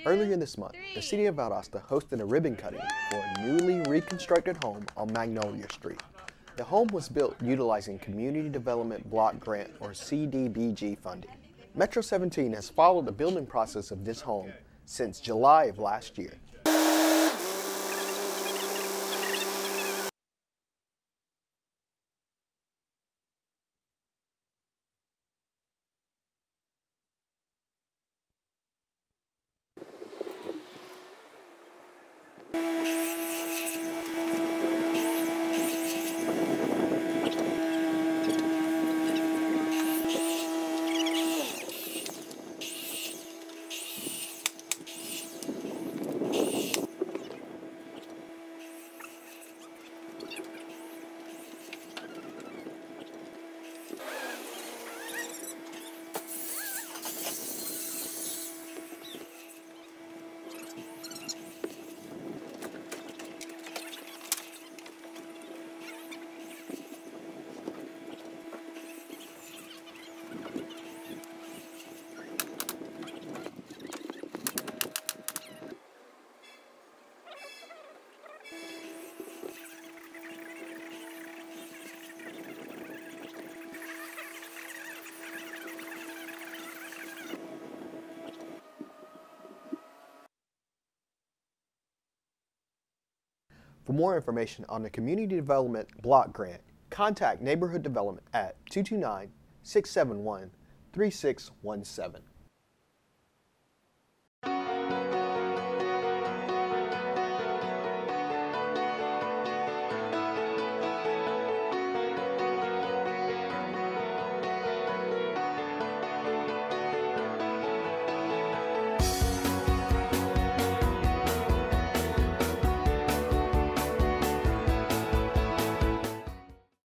Earlier this month, the City of Valdosta hosted a ribbon cutting for a newly reconstructed home on Magnolia Street. The home was built utilizing Community Development Block Grant or CDBG funding. Metro 17 has followed the building process of this home since July of last year. For more information on the Community Development Block Grant, contact Neighborhood Development at 229-671-3617.